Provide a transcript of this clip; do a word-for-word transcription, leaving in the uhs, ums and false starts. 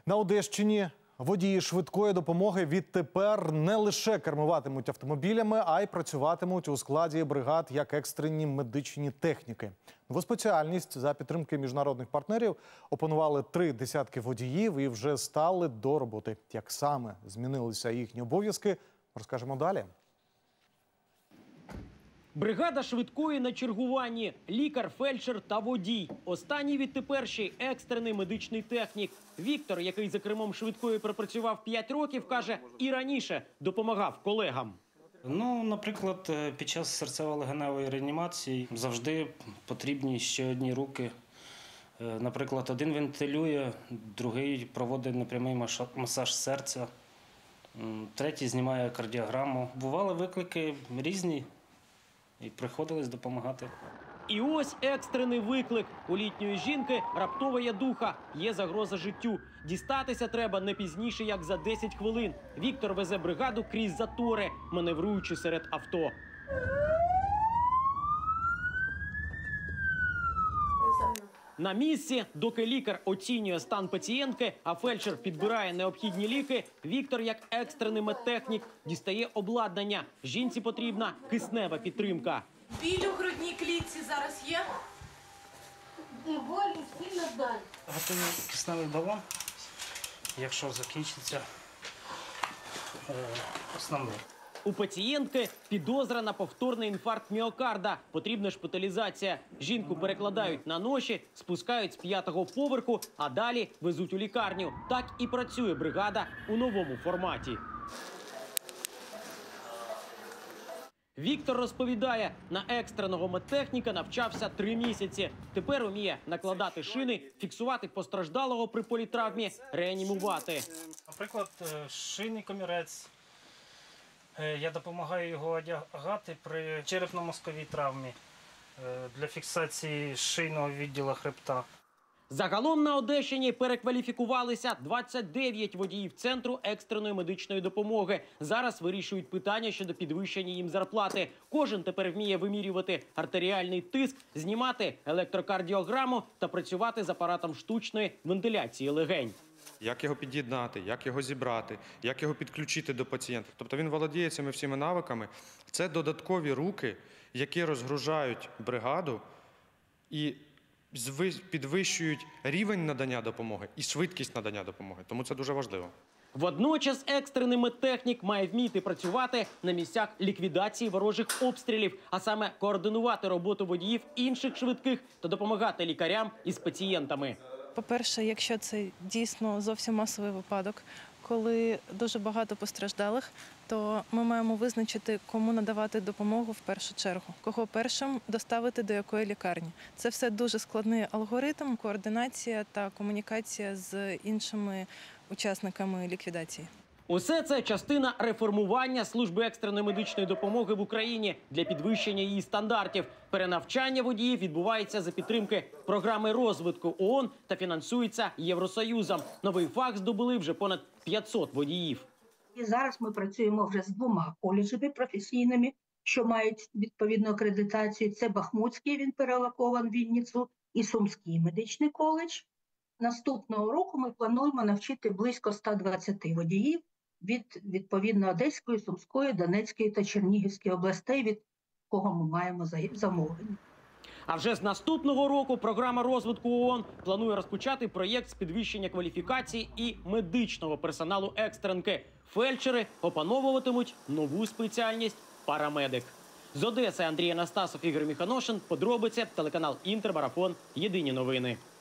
На Одещині водії швидкої допомоги відтепер не лише кермуватимуть автомобілями, а й працюватимуть у складі бригад як екстрені медичні техніки. Нову спеціальність за підтримки міжнародних партнерів опанували три десятки водіїв і вже стали до роботи. Як саме змінилися їхні обов'язки, розкажемо далі. Бригада швидкої на чергуванні, лікар, фельдшер та водій. Останній відтепер ще й екстрений медичний технік. Віктор, який за кермом швидкої пропрацював п'ять років, каже, і раніше допомагав колегам. Ну, наприклад, під час серцево-легеневої реанімації завжди потрібні ще одні руки. Наприклад, один вентилює, другий проводить непрямий масаж серця, третій знімає кардіограму. Бували виклики різні. І приходилось допомагати. І ось екстрений виклик. У літньої жінки раптова ядуха. Є загроза життю. Дістатися треба не пізніше, як за десять хвилин. Віктор везе бригаду крізь затори, маневруючи серед авто. На місці, доки лікар оцінює стан пацієнтки, а фельдшер підбирає необхідні ліки, Віктор, як екстрений медтехнік, дістає обладнання. Жінці потрібна киснева підтримка. Біль у грудній клітці зараз є? Болі сильно далі. Готовий кисневий балон, якщо закінчиться е, основний. У пацієнтки підозра на повторний інфаркт міокарда. Потрібна шпиталізація. Жінку перекладають на ноші, спускають з п'ятого поверху, а далі везуть у лікарню. Так і працює бригада у новому форматі. Віктор розповідає, на екстреного медтехніка навчався три місяці. Тепер уміє накладати шини, фіксувати постраждалого при політравмі, реанімувати. Наприклад, шинний комірець. Я допомагаю його одягати при черепно-мозковій травмі для фіксації шийного відділу хребта. Загалом на Одещині перекваліфікувалися двадцять дев'ять водіїв Центру екстреної медичної допомоги. Зараз вирішують питання щодо підвищення їм зарплати. Кожен тепер вміє вимірювати артеріальний тиск, знімати електрокардіограму та працювати з апаратом штучної вентиляції легень. Як його під'єднати, як його зібрати, як його підключити до пацієнта. Тобто він володіє цими всіма навиками. Це додаткові руки, які розгружають бригаду і підвищують рівень надання допомоги і швидкість надання допомоги. Тому це дуже важливо. Водночас екстрений медтехнік має вміти працювати на місцях ліквідації ворожих обстрілів, а саме координувати роботу водіїв інших швидких та допомагати лікарям із пацієнтами. По-перше, якщо це дійсно зовсім масовий випадок, коли дуже багато постраждалих, то ми маємо визначити, кому надавати допомогу в першу чергу, кого першим доставити до якої лікарні. Це все дуже складний алгоритм, координація та комунікація з іншими учасниками ліквідації. Усе це частина реформування служби екстреної медичної допомоги в Україні для підвищення її стандартів. Перенавчання водіїв відбувається за підтримки програми розвитку ООН та фінансується Євросоюзом. Новий фах здобули вже понад п'ятсот водіїв. І зараз ми працюємо вже з двома коледжами професійними, що мають відповідну акредитацію. Це Бахмутський, він перелокован в Вінницю, і Сумський медичний коледж. Наступного року ми плануємо навчити близько ста двадцяти водіїв від, відповідно, Одеської, Сумської, Донецької та Чернігівської областей, від кого ми маємо замовлення. А вже з наступного року програма розвитку ООН планує розпочати проєкт з підвищення кваліфікації і медичного персоналу екстренки. Фельдшери опановуватимуть нову спеціальність – парамедик. З Одеси Андрій Анастасов, Ігор Міханошин. Подробиці, телеканал Інтер, Марафон. Єдині новини.